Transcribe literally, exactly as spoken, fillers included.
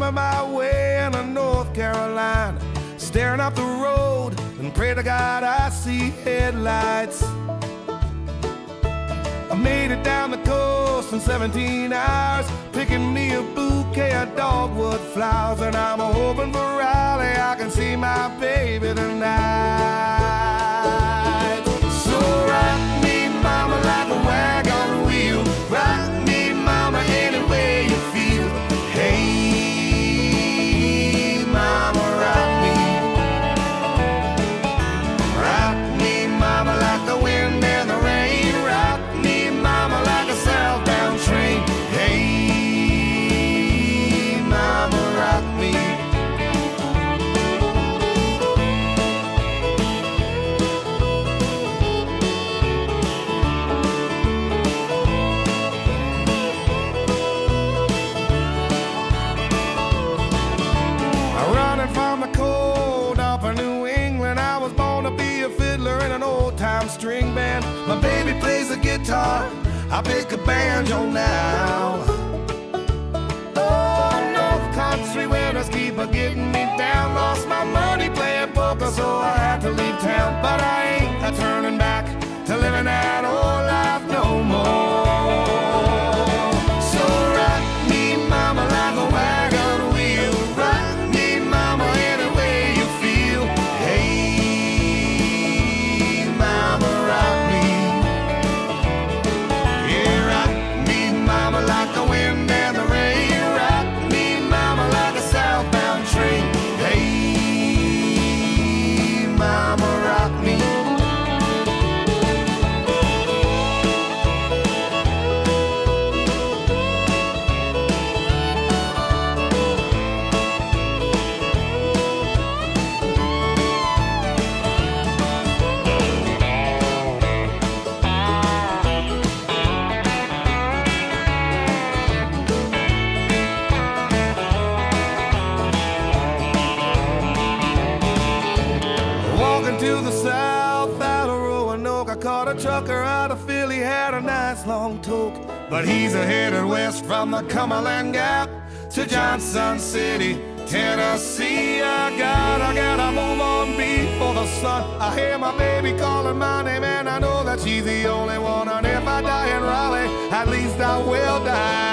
climbing my way into North Carolina, staring up the road and pray to God I see headlights. I made it down the coast in seventeen hours, picking me a bouquet of dogwood flowers, and I'm hoping for Raleigh I can see my baby tonight. So rock me, mama, like a wagon wheel. Rock me, mama, any way you feel. Hey, mama, rock me. Rock me, mama, like the wind and the rain. Rock me, mama, like a southbound train. Hey, mama, rock me. Running from the cold up in New England, I was born to be a fiddler in an old-time string band. My baby plays the guitar, I pick a banjo now. Oh, North Country winters keep a getting me down. Lost my money playing poker, so I had to leave town. But I ain't a turning back to living that old life no more. So rock me, mama, like a wagon wheel. Rock me, mama, any way you feel. Hey, mama, rock me. Yeah, rock me, mama, like the wind and the rain. Rock me, mama, like a southbound train. Hey, mama, rock me. Walking to the south out of Roanoke, I caught a trucker out of Philly, had a nice long toke. But he's a headed west from the Cumberland Gap to Johnson City, Tennessee. I gotta, gotta move on before the sun. I hear my baby calling my name, and I know that she's the only one. And if I die in Raleigh, at least I will die